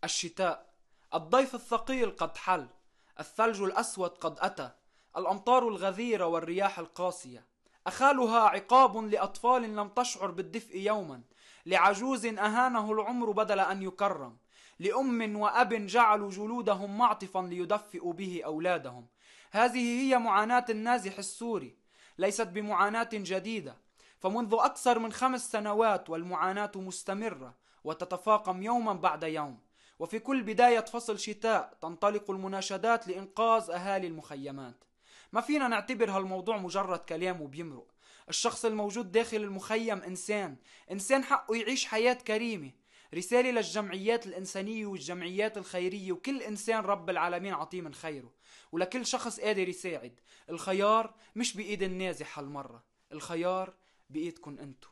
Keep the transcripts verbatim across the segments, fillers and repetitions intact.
الشتاء. الضيف الثقيل قد حل، الثلج الأسود قد أتى، الأمطار الغزيرة والرياح القاسية. أخالها عقاب لأطفال لم تشعر بالدفء يوما، لعجوز أهانه العمر بدل أن يكرم، لأم وأب جعلوا جلودهم معطفا ليدفئوا به أولادهم. هذه هي معاناة النازح السوري، ليست بمعاناة جديدة، فمنذ أكثر من خمس سنوات والمعاناة مستمرة وتتفاقم يوما بعد يوم. وفي كل بداية فصل شتاء تنطلق المناشدات لإنقاذ أهالي المخيمات. ما فينا نعتبر هالموضوع مجرد كلام وبيمرق. الشخص الموجود داخل المخيم إنسان، إنسان حقه يعيش حياة كريمة. رسالة للجمعيات الإنسانية والجمعيات الخيرية وكل إنسان رب العالمين عطيه من خيره، ولكل شخص قادر يساعد. الخيار مش بإيد النازح هالمرة، الخيار بإيدكن أنتو.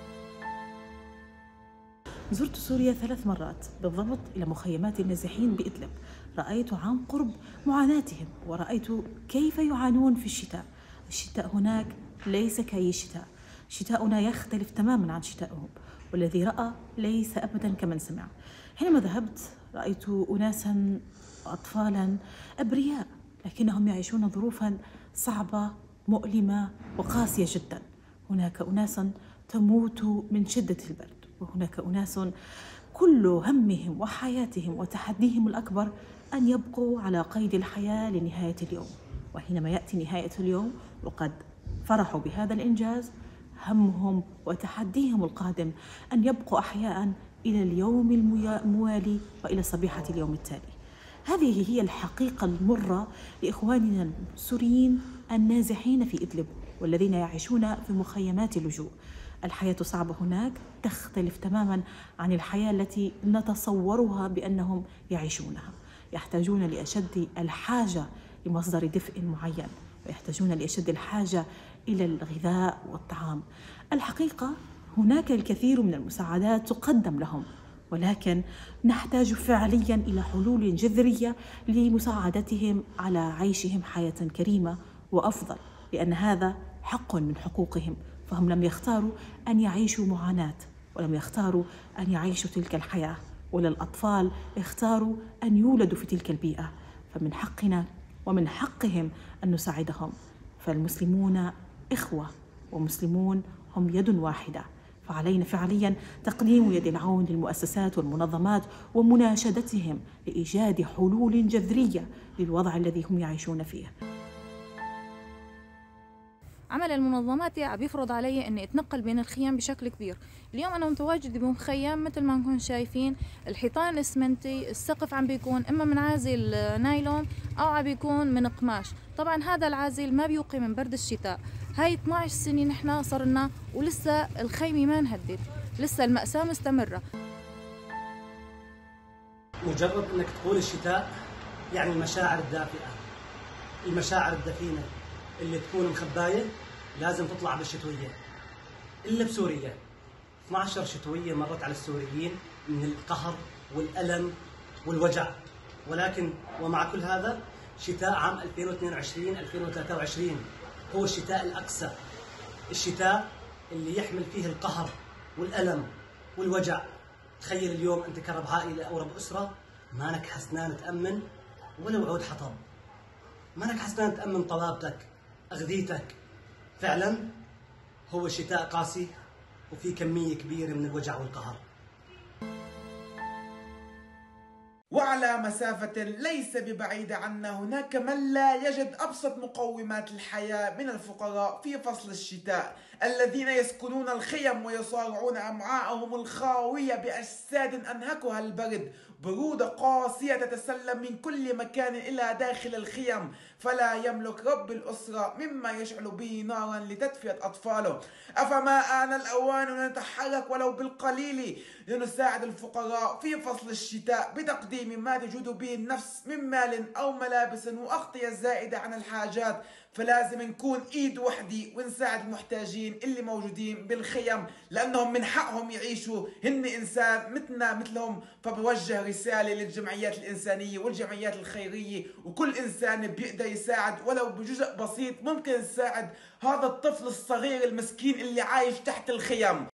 زرت سوريا ثلاث مرات بالضبط إلى مخيمات النازحين بإدلب. رأيت عن قرب معاناتهم ورأيت كيف يعانون في الشتاء. الشتاء هناك ليس كأي شتاء، شتاؤنا يختلف تماما عن شتائهم، والذي رأى ليس أبدا كمن سمع. حينما ذهبت رأيت أناسا وأطفالا أبرياء، لكنهم يعيشون ظروفا صعبة مؤلمة وقاسية جدا. هناك أناس تموت من شدة البرد، وهناك أناس كل همهم وحياتهم وتحديهم الأكبر أن يبقوا على قيد الحياة لنهاية اليوم. وحينما يأتي نهاية اليوم وقد فرحوا بهذا الإنجاز، همهم وتحديهم القادم أن يبقوا أحياء إلى اليوم الموالي وإلى صبيحة اليوم التالي. هذه هي الحقيقة المرة لإخواننا السوريين النازحين في إدلب والذين يعيشون في مخيمات اللجوء. الحياة صعبة هناك، تختلف تماما عن الحياة التي نتصورها بأنهم يعيشونها. يحتاجون لأشد الحاجة لمصدر دفء معين، ويحتاجون لأشد الحاجة إلى الغذاء والطعام. الحقيقة هناك الكثير من المساعدات تقدم لهم، ولكن نحتاج فعليا إلى حلول جذرية لمساعدتهم على عيشهم حياة كريمة وأفضل، لأن هذا حق من حقوقهم. فهم لم يختاروا أن يعيشوا معاناة، ولم يختاروا أن يعيشوا تلك الحياة، ولا الأطفال اختاروا أن يولدوا في تلك البيئة. فمن حقنا ومن حقهم أن نساعدهم. فالمسلمون إخوة، ومسلمون هم يد واحدة، فعلينا فعليا تقديم يد العون للمؤسسات والمنظمات ومناشدتهم لإيجاد حلول جذرية للوضع الذي هم يعيشون فيه. عمل المنظمات عم بيفرض علي اني اتنقل بين الخيام بشكل كبير. اليوم انا متواجده بمخيم مثل ما نكون شايفين، الحيطان اسمنتي، السقف عم بيكون اما من عازل نايلون او عم بيكون من قماش. طبعا هذا العازل ما بيوقي من برد الشتاء. هاي اثنعش سنه نحن صرنا ولسه الخيمه ما انهدت، لسه المأساة مستمرة. مجرد انك تقول الشتاء يعني المشاعر الدافئة، المشاعر الدفينة اللي تكون مخباية لازم تطلع بالشتوية. إلا بسوريا اثنعش عشرة شتوية مرت على السوريين من القهر والألم والوجع، ولكن ومع كل هذا شتاء عام ألفين واثنين وعشرين ألفين وثلاثة وعشرين هو الشتاء الأقسى، الشتاء اللي يحمل فيه القهر والألم والوجع. تخيل اليوم أنت كرب عائلة أو رب أسرة مانك حسنان تأمن ولو عود حطب، مانك حسنان تأمن طلابتك أغذيتك. فعلا هو شتاء قاسي وفي كمية كبيرة من الوجع والقهر. وعلى مسافة ليس ببعيدة عنا هناك من لا يجد أبسط مقومات الحياة من الفقراء في فصل الشتاء، الذين يسكنون الخيم ويصارعون أمعاءهم الخاوية بأجساد أنهكها البرد، برودة قاسية تتسلم من كل مكان إلى داخل الخيم، فلا يملك رب الأسرة مما يشعل به نارا لتدفئة أطفاله. أفما آن الأوان أن نتحرك ولو بالقليل لنساعد الفقراء في فصل الشتاء بتقديم ما تجود به النفس من مال أو ملابس وأغطية زائدة عن الحاجات. فلازم نكون إيد وحدي ونساعد المحتاجين اللي موجودين بالخيم، لأنهم من حقهم يعيشوا، هن إنسان مثلنا مثلهم. فبوجه رسالة للجمعيات الإنسانية والجمعيات الخيرية، وكل إنسان بيقدر يساعد ولو بجزء بسيط ممكن يساعد هذا الطفل الصغير المسكين اللي عايش تحت الخيم.